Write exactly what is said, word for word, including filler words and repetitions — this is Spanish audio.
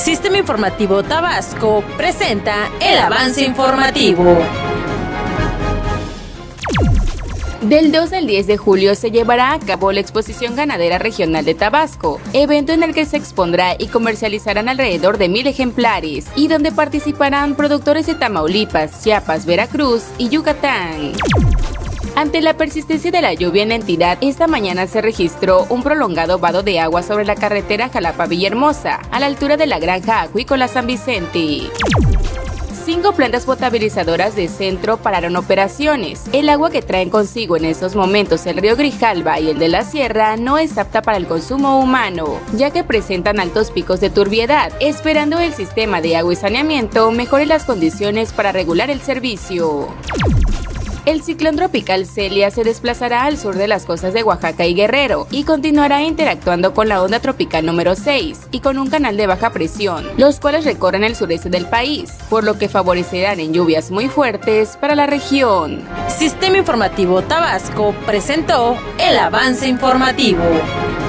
Sistema Informativo Tabasco presenta el avance informativo. Del dos al diez de julio se llevará a cabo la Exposición Ganadera Regional de Tabasco, evento en el que se expondrá y comercializarán alrededor de mil ejemplares, y donde participarán productores de Tamaulipas, Chiapas, Veracruz y Yucatán. Ante la persistencia de la lluvia en la entidad, esta mañana se registró un prolongado vado de agua sobre la carretera Jalapa-Villahermosa, a la altura de la granja acuícola San Vicente. Cinco plantas potabilizadoras de centro pararon operaciones. El agua que traen consigo en esos momentos el río Grijalva y el de la Sierra no es apta para el consumo humano, ya que presentan altos picos de turbiedad, esperando el sistema de agua y saneamiento mejore las condiciones para regular el servicio. El ciclón tropical Celia se desplazará al sur de las costas de Oaxaca y Guerrero y continuará interactuando con la onda tropical número seis y con un canal de baja presión, los cuales recorren el sureste del país, por lo que favorecerán en lluvias muy fuertes para la región. Sistema Informativo Tabasco presentó el avance informativo.